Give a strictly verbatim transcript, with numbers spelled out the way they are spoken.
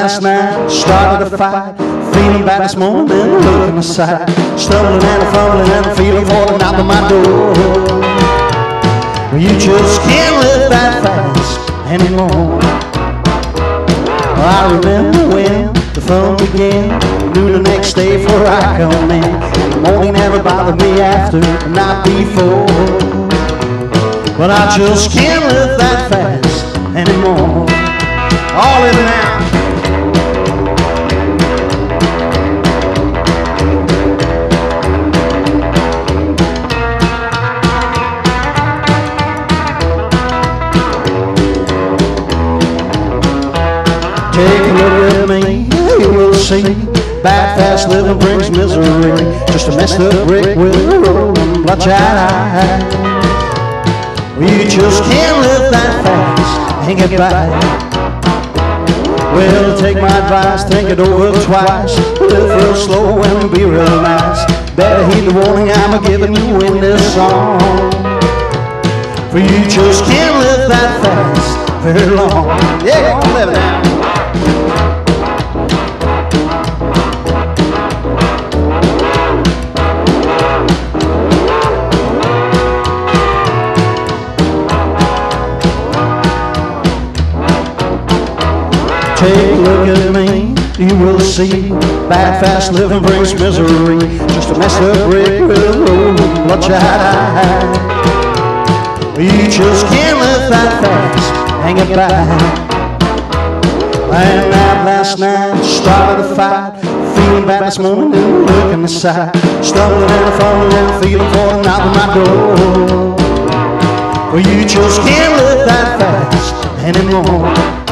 last night, started a fight. Feeling bad this morning, then looking aside. Stumbling and fumbling and feeling for the knock on my door. You just can't live that fast anymore. I remember when the fun began. Knew the next day before I come in. The morning never bothered me after, the night before. But I just can't live that fast anymore. All in now. Take a look at me, you will see. Bad fast living brings misery. Just a messed up brick with a rolling bloodshot eye. You just can't live that fast and get by. Well, take my advice, think it over twice. Live real slow and be real nice. Better heed the warning I'm giving you in this song. For you just can't live that fast very long. Yeah, go on, live it now. Take a look at me, you will see. Bad fast living brings misery. Just a messed up brick with a rolling bloodshot eye. You just can't live that fast and get by. And out last night, started a fight. Feeling bad this morning, looking aside. Stumbling and fumbling and feeling for the knock on my door. Well, you just can't live that fast anymore.